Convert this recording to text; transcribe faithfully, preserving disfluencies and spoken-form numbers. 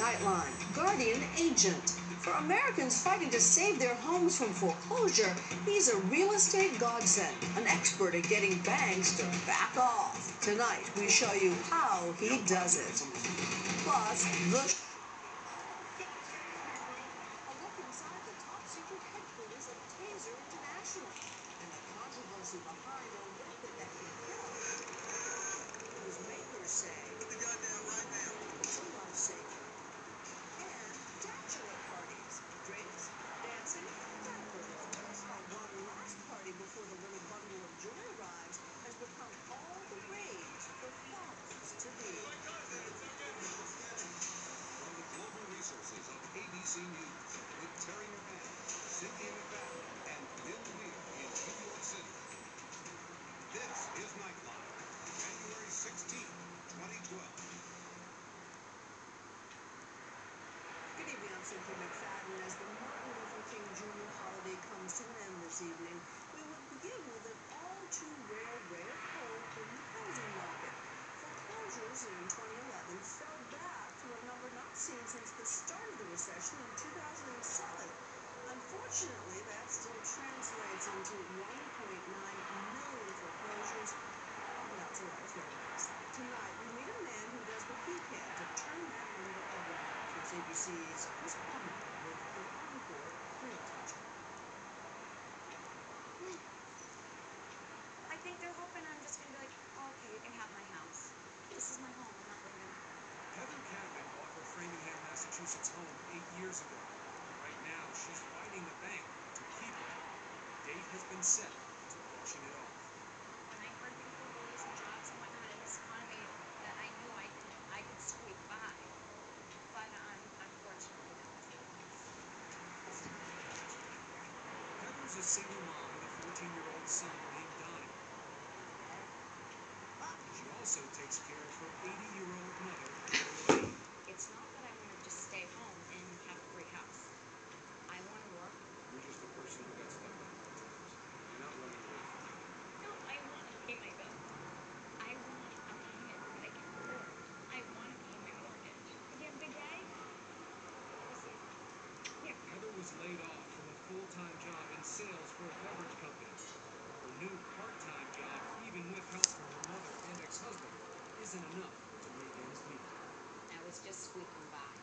Nightline, guardian angel. For Americans fighting to save their homes from foreclosure, he's a real estate godsend, an expert at getting banks to back off. Tonight, we show you how he does it. Plus, the a look inside the top-secret headquarters of Taser International and the controversy behind a weapon that can kill. Whose makers say the goddamn right now. It's a lifesaver. And bachelor parties, drinks, dancing, rappers. How one last party before the little bundle of joy arrives has become all the rage for fathers to be. From the global resources of A B C News, with Terry McMahon, Cynthia McFadden, and Bill Weir in New York City. This is Nightline, January sixteenth, twenty twelve. Good evening, I'm Cynthia McFadden. As the Martin Luther King Junior holiday comes to an end this evening, we will begin with an all-too-rare ray of hope in the housing market. Foreclosures in twenty eleven fell back to a number not seen since the start of the recession in two thousand seven. Unfortunately, that still translates into one point nine million foreclosures, and that's a lot of failures. Tonight, we meet a man who does what he can to turn that number around. Here's A B C's Chris Palmer with an encore real touch. I think they're hoping I'm just going to be like, oh, okay, you can have my house. This is my home. I'm not leaving. Heather Cadman bought her Framingham, Massachusetts home eight years ago. Right now, she's fighting the bank to keep it. The date has been set to auction it off. When I heard people were losing jobs and whatnot in this economy, that I knew I could, I could squeak by. But um, unfortunately, that wasn't the case. Heather's a single mom with a fourteen-year-old son named Donnie. She also takes care of her eighty-year-old mother, Elaine. It's not that I want to just stay home and have a great house. I want to work. You're just a person who got stuck on hard times. You're not running away from it. No, I want to pay my bills. I want a payment that I can afford. I want to pay my mortgage. If you have a good day, we'll see. Here. Heather was laid off from a full-time job in sales for a beverage company. Her new part-time job, even with help from her mother and ex-husband, isn't enough to make ends meet. I was just squeaking by.